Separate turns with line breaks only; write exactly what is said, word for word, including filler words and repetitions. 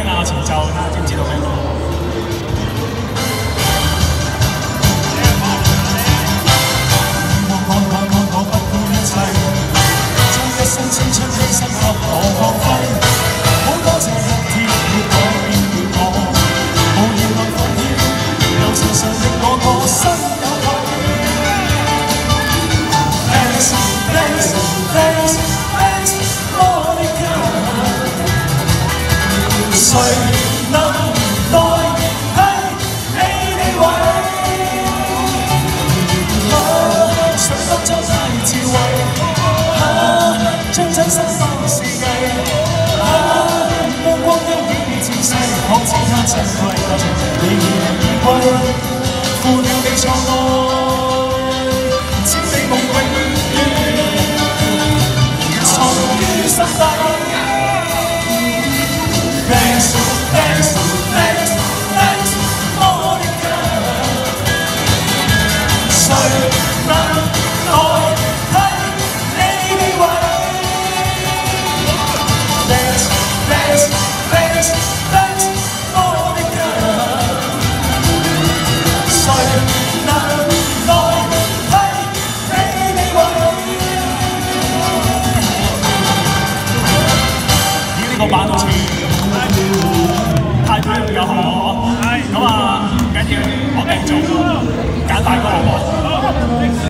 聽下個前奏，睇下知唔知道咩歌？我我我我我不顧一切，將一生青春犧牲給我光輝。好多謝一天要改變了我，無言來奉獻，流程上的我個心有愧。Thanks thanks thanks thanks Monica。誰能代替你地位？啊，想當初太智慧，啊，將真心當是藝，啊，目光陰顯已漸逝，可此刻珍貴，多謝你而而歸，負了你錯愛，請你夢永遠藏於心底。Thanks, thanks, thanks, thanks, Monica。誰能代替你地位 ？Thanks, thanks, thanks, thanks, Monica。誰能代替你地位？咦，呢個版好似〜太短唔夠好，咁啊唔緊要，我繼續揀大歌好唔好？